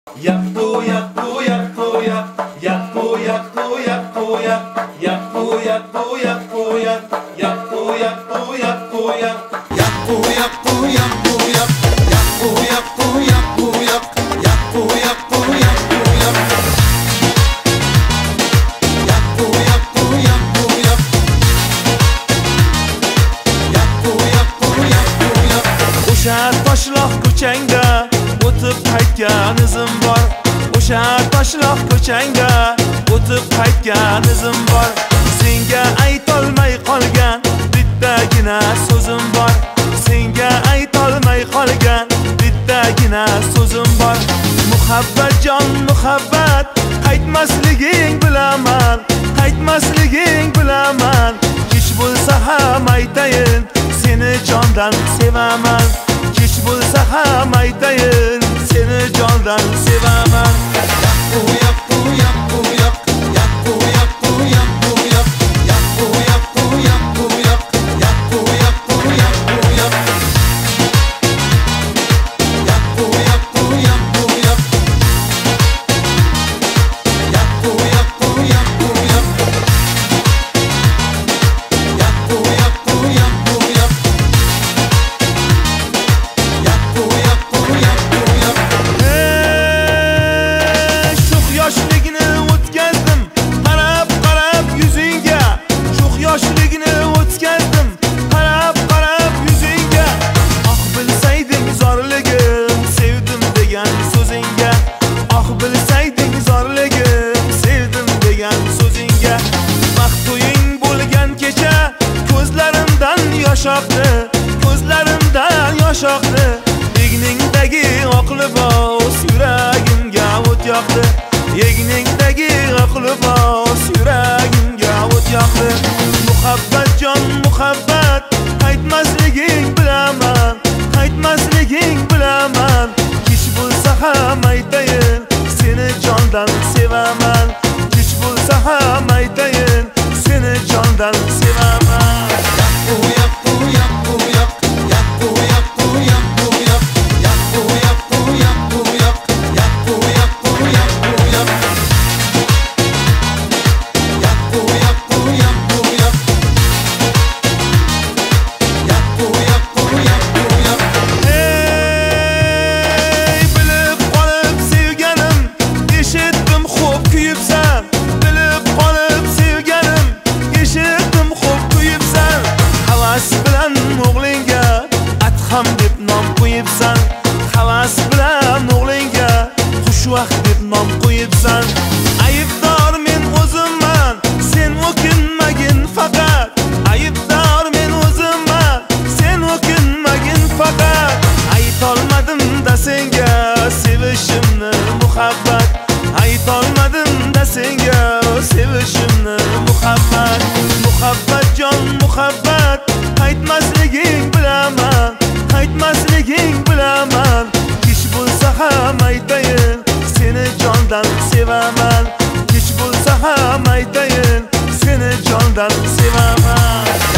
Yappo yappo yappo yap, yappo yappo yappo yap, yappo yappo yappo yap, yappo yappo yappo yap, yappo yappo yappo yap, yappo yappo yappo yap, yappo yappo yappo yap, yappo yappo yappo yap, yappo yappo yappo yap. O'sha toshloq ko'changda o'tib qaytgan izim bor. O'sha toshloq ko'changda o'tib qaytgan izim bor. Senga aytolmay qolgan bittagina so'zim bor. Senga aytolmay qolgan bittagina so'zim bor. Muhabbat jon muhabbat, qaytmasliging bilaman, qaytmasliging bilaman. Kech bo'lsa ham aytayin, seni jondan sevaman. Kech bo'lsa ham aytayin, seni jondan sevaman. Yappo yappo yappo yap, yappo yappo yappo yap, yappo yappo yappo yap, yappo yappo yappo yap, yappo yappo yappo yap, yappo yappo yappo yap, yappo yappo yappo yap, yappo yappo yappo yap. Sho'x yoshligini o'tkazdim, qarab qarab yuzingga. Sho'x yoshligini o'tkazdim, qarab qarab yuzingga. Ah bilsayding zorligim, sevdim degan so'zingga. Ah bilsayding zorligim, sevdim degan so'zingga. Vaqt to'ying bo'lgan kecha, ko'zlarimdan yosh oqdi, ko'zlarimdan yosh oqdi. Egningdagi oq libos yuragimga o't yoqdi. Egningdagi oq libos yuragimga o't yoqdi. Muhabbat jon muhabbat, qaytmasliging bilaman, qaytmasliging bilaman. Kech bo'lsa ham aytayin, seni jondan sevaman. Kech bo'lsa ham aytayin, seni jondan sevaman. Yappo yappo yappo yap, yappo yappo yappo yap, yappo yappo yappo yap, yappo yappo yappo yap, yappo yappo yappo yap, yappo yappo yappo yap. Hey bilib qolib sevganim, eshitdim xo'p kuyibsan. Bilib qolib sevganim, eshitdim xo'p kuyibsan. Havas bilan o'g'lingga Adham deb nom qo'yibsan. Havas bilan o'g'lingga xushvaqt deb nom qo'yibsan. Aybdor men o'zimman, sen o'kinmagin faqat. Aybdor men o'zimman, sen o'kinmagin faqat. Aytolmadim da senga sevishimni muhabbat. Aytolmadim da senga sevishimni muhabbat. Muhabbat jon muhabbat, qaytmasliging bilaman, qaytmasliging bilaman. Kech bo'lsa ham aytayin, seni jondan sevaman. Kech bo'lsa ham aytayin, seni jondan sevaman.